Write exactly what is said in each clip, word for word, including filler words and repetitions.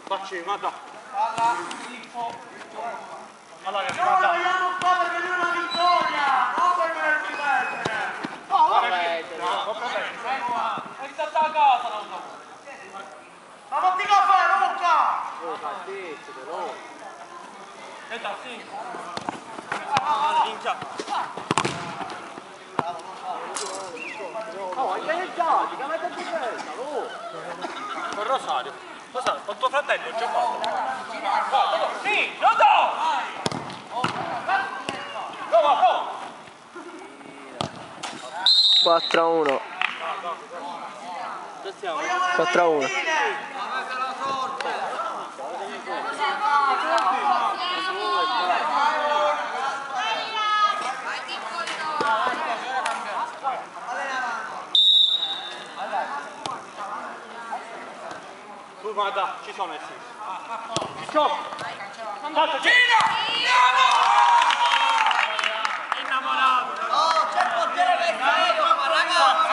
Facci, guarda. Allora, che non vogliamo qua perché lui è una vittoria, non per volerci perdere. No, va bene. No, va bene. È stata a casa, non so. Ma non ti va a fare, Luca! Luca, dici, però. E da sì. Oh, hai pianeggiati, che avete difesa, oh! Con Rosario. Cosa? Con tuo fratello ho giocato. Guarda, sì, no, no! Go, go, go! quattro a uno. quattro a uno. Tu guarda, ci sono i sì. Ciao! Tanto, gira! Innamorato! Oh, c'è il portiere che è serio, ma ragazzi!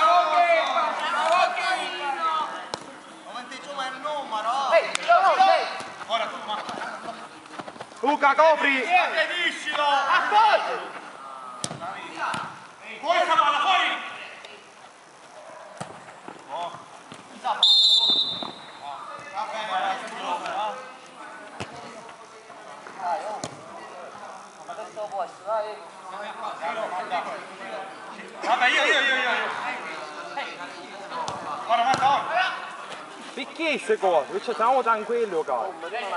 Momenti giù ma il numero! Ehi, Ora tu, ma... Luca, copri! Vediscilo! Accolgo! Fuori sta palla, fuori! Vabbè, io, io, io, io! Ora, guarda, ora! Perché queste cose? Cioè, siamo tranquilli, caro.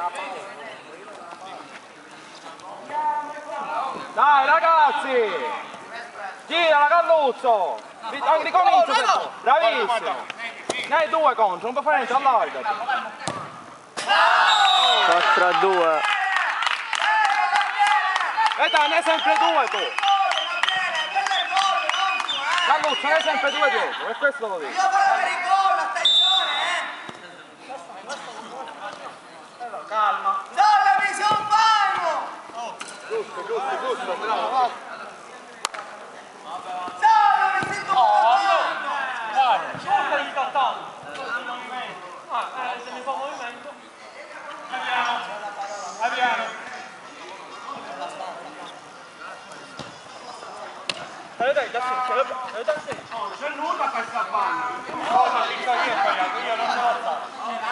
Dai, ragazzi! Gira la Calluzzo! Ricomincia! Bravissimo! Ne hai due contro, non puoi fare niente, allargati! quattro a due. E dai, ne hai sempre due tu! Calluzzo, ne hai sempre due dietro, e questo lo dico! Io voglio avere il gol, attenzione, eh! Calma! Salvami, sei un palmo! Giusto, giusto, giusto, bravo, va! Salvami, sei tu! Guarda, ci sta riscattando! Ah, eh, se mi fa movimento... Adriano! Adriano! Dai, dai, da sì, da sì! Oh, c'è nulla per scappare! Cosa dico io ho sbagliato, io non ce l'ho fatto!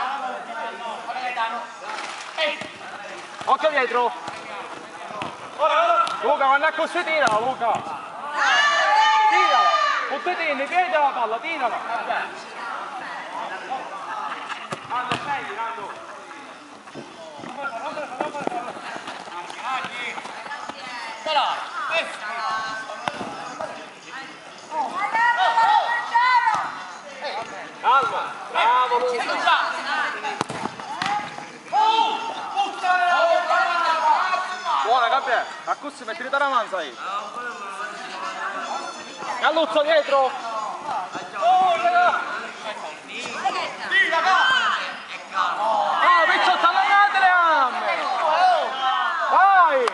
Occhio dietro! Luca, quando è così tirala, Luca! Tirala! Buttati nei piedi la palla, tirala! Nando, scendi, Nando! Calma! Bravo Luca! Buona Gabriele, a così metti da avanza lì. Calluzzo dietro. Oh, raga. Sì, raga! Ah, Picciotta, allenate le gambe. Vai.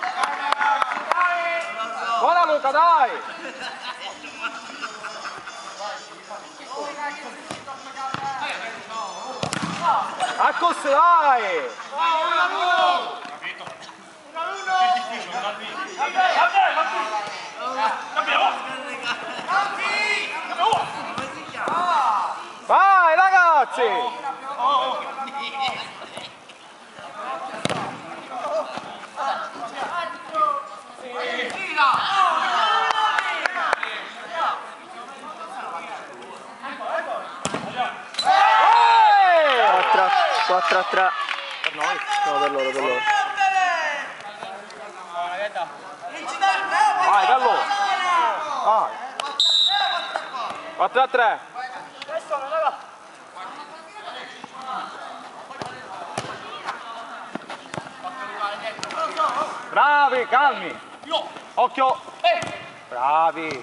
Buona Luca, dai. A così, dai. Vai ragazzi! quattro a tre. Per noi? No, per loro, per loro. Vai, Gallo! Vai! quattro a tre! Bravi, calmi! Occhio! Bravi!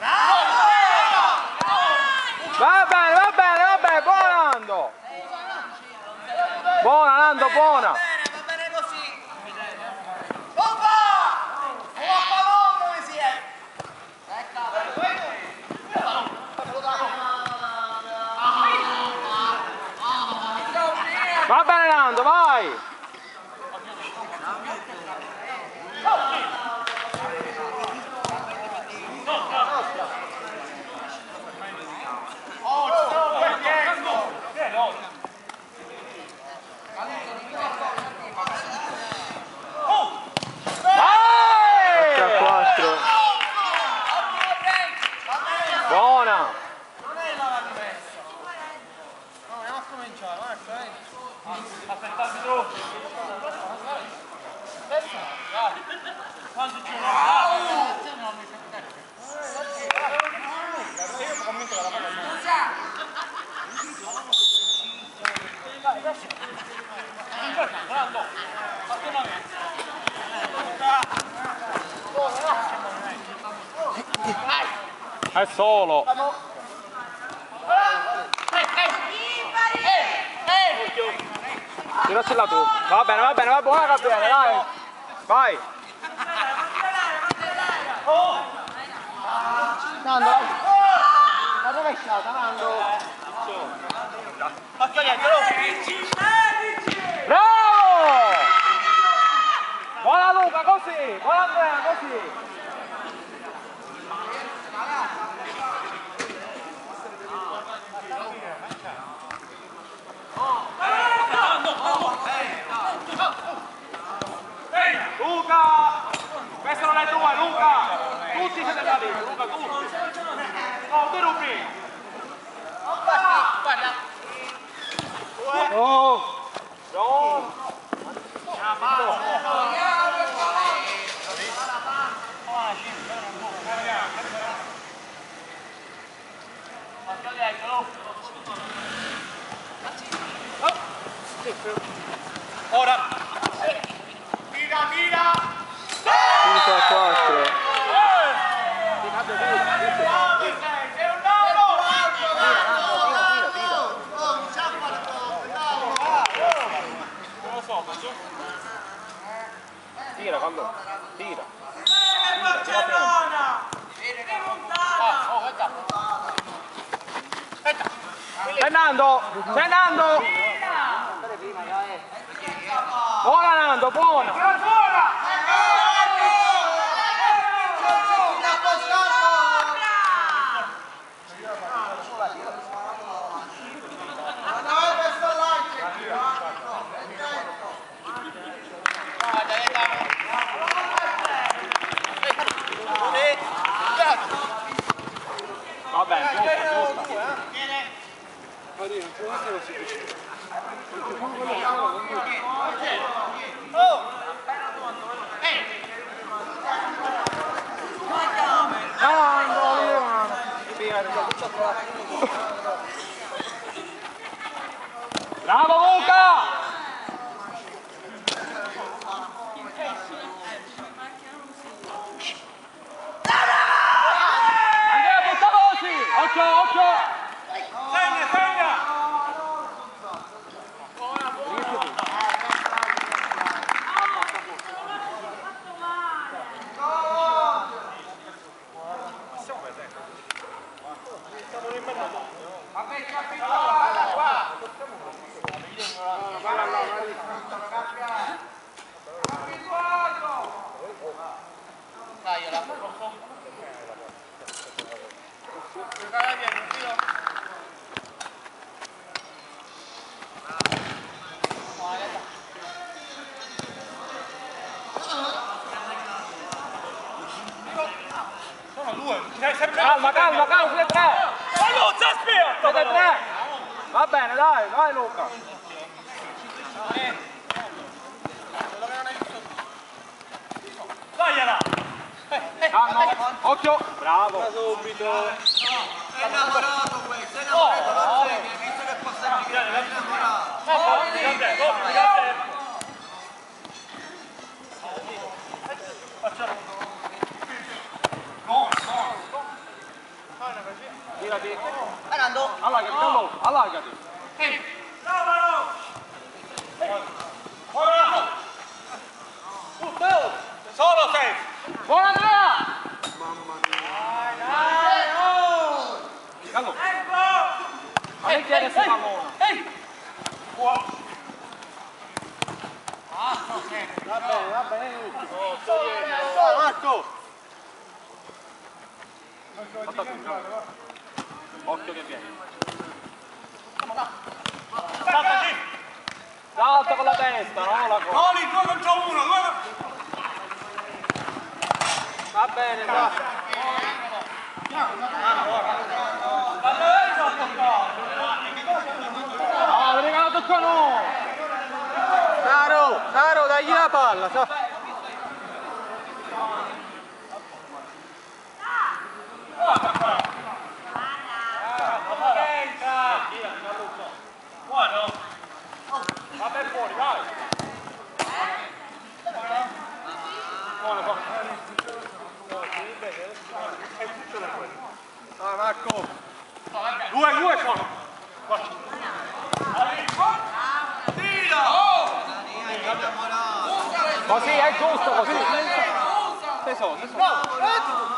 Va bene, va bene, va bene, buona Nando! Buona Nando, buona! Va bene, va bene così! Bomba! Un appalone dove si è! Va bene Nando, vai! Buona! Non è la rimessa. No, andiamo a cominciare, Marco, eh. Aspettarvi troppo. Aspetta. Quanto ci io convinto che la palla dai, adesso. Brando. È solo! Tiracela tu! Va bene, va bene, va buona Gabriele, dai! Vai! Nando, la rovesciata, Nando! Occhio dietro! Bravo! Buona Luca, così! Buona Andrea, così! Luca! Questo non è tua, Luca! Tutti siete da lì, Luca, tutti! No, ti rubi! Guarda! Oh! No! Ora! Tira, tira! cinque a quattro. Sei un non lo so, faccio? Tira, quando? Tira! Barcellona! Ah, oh, aspetta! Aspetta! C'è Nando! C'è Nando! Buona Nando, buona! Va bene, giusto, giusto. Bravo Luca! Andrea, butta voci! Occhio, occhio! Segna, segna! Calma, calma, calma, siete tre! Saluzza, aspetta! Siete tre! Va bene, dai, vai Luca! Dagliela! Calma, occhio! Bravo! Subito! È innamorato questo, è innamorato, non sei, hai visto che passaggio è innamorato. Tirati! Nando! Allargati, calmo! Allargati! Solo sei! Buona Andrea! Calmo! Ma che chiede se pallone? testa, no? La cosa. Toni, due contro uno, due. Va bene, va. No, devi che lo toccano! Caro, caro, dagli la palla, so. Va per fuori, vai! Buono, buono. Dai Marco. Due, due sono. Tira! Così, è giusto così. Sei solo, sei solo.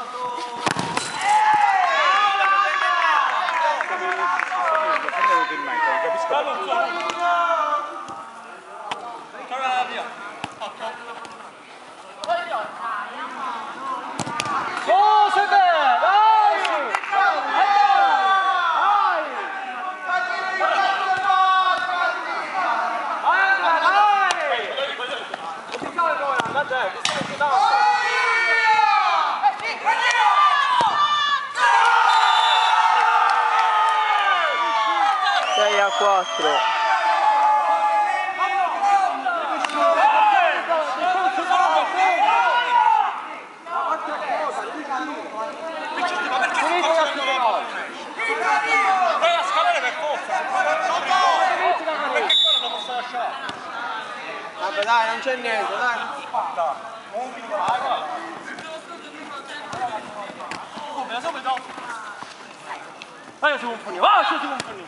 Oh, sei bene, dai! sei a quattro. Vabbè dai, non c'è niente, dai. Vai su un pugno, vai su un pugno.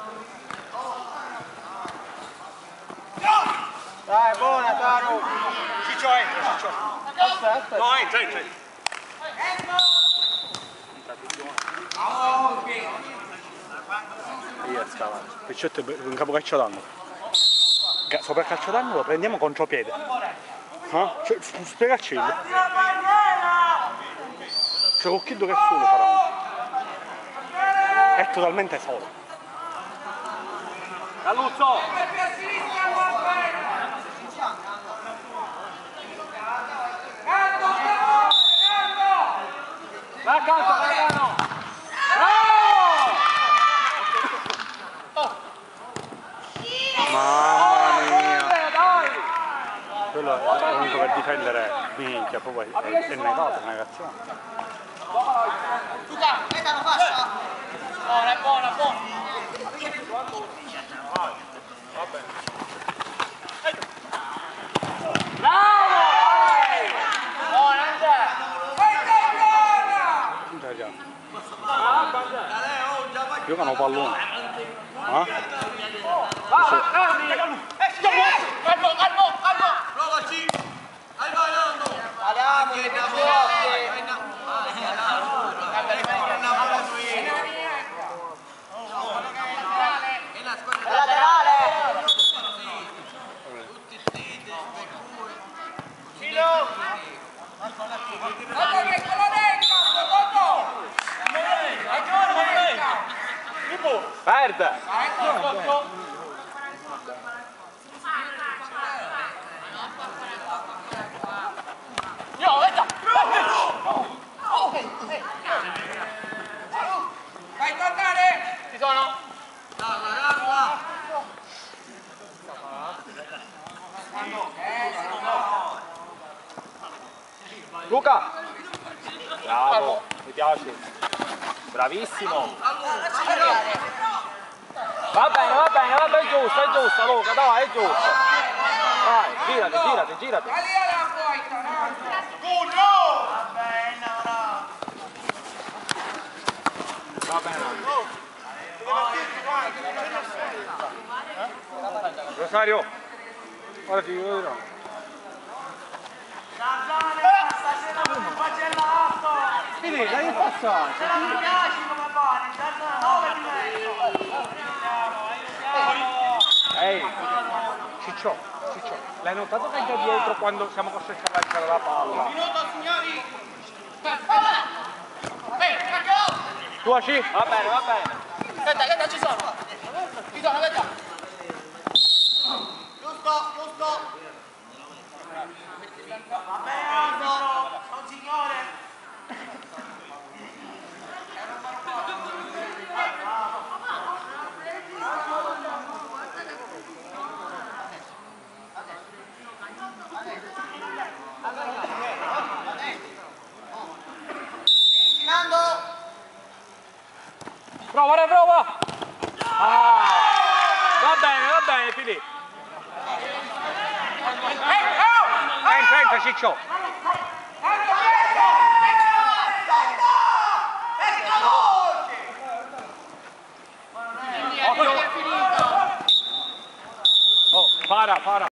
Dai, buona, caro. Ciccio entra, Ciccio. Aspetta. No, entra, entra. Io stavo. Piccetto è un capo calcio d'anno. Sopra il calcio d'anno lo prendiamo contropiede. Ah? Cioè, spiegaci. Cioè con chi che solo farà. È totalmente solo. Galluzzo! Vai accanto, vai accanto! Mamma mia! Quello è comunque per difendere, minchia, proprio è, è negato, è negazione. Luca, metta la fascia! Buona, buona, buona! Giocano pallone. Ah? Calmo, calmo, calmo! Provaci! Vai, vai, Nando! Andiamo, che laterale! Tutti zitti, per cui... Cino! Perde! Io, vedi! Vai, tornare! Ci sono? Dalla, dalla! Luca! Bravo, mi piace. Bravissimo. Va bene, va bene, va bene, è giusto, è giusto, Luca, dai, è giusto. Vai, girati, girati, girati. Va bene. Rosario, ora ti dirò. Vedi, dai passare. Ehi, Ciccio, Ciccio, l'hai notato che è già dietro quando siamo costretti a lanciare la palla? Minuto, signori! Tu Aci? Va bene, va bene. Aspetta, aspetta, ci sono! Ci sono, aspetta! Giusto, giusto! Prova, prova! Ah! Va bene, va bene, Filippo. Entra, entra, Ciccio. Oh, para, para.